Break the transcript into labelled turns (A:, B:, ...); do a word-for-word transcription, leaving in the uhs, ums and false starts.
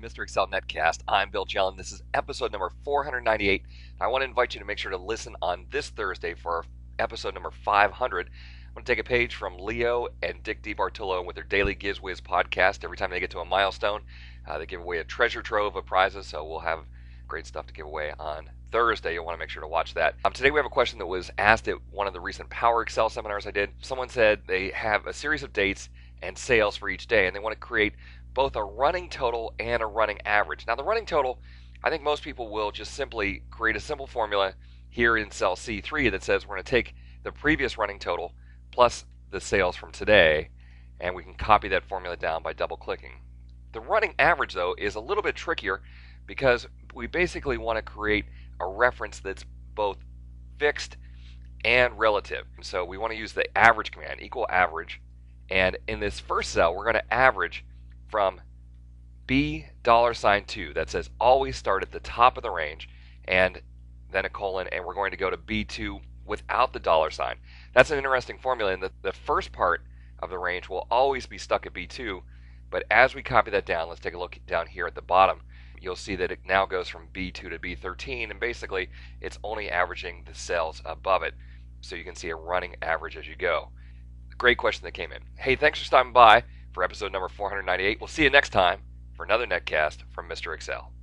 A: Mister Excel Netcast. I'm Bill Jelen. This is episode number four hundred ninety-eight. I want to invite you to make sure to listen on this Thursday for our episode number five hundred. I'm going to take a page from Leo and Dick DeBartolo with their daily Giz Wiz podcast. Every time they get to a milestone, uh, they give away a treasure trove of prizes, so we'll have great stuff to give away on Thursday. You'll want to make sure to watch that. Um, today we have a question that was asked at one of the recent Power Excel seminars I did. Someone said they have a series of dates and sales for each day, and they want to create both a running total and a running average. Now the running total, I think most people will just simply create a simple formula here in cell C three that says we're going to take the previous running total plus the sales from today, and we can copy that formula down by double clicking. The running average though is a little bit trickier because we basically want to create a reference that's both fixed and relative. So we want to use the average command, equal average, and in this first cell we're going to average from B dollar sign two. That says always start at the top of the range and then a colon, and we're going to go to B two without the dollar sign. That's an interesting formula, and the, the first part of the range will always be stuck at B two, but as we copy that down, let's take a look down here at the bottom. You'll see that it now goes from B two to B thirteen, and basically it's only averaging the cells above it, so you can see a running average as you go. Great question that came in. Hey, thanks for stopping by for episode number four hundred ninety-eight. We'll see you next time for another netcast from Mister Excel.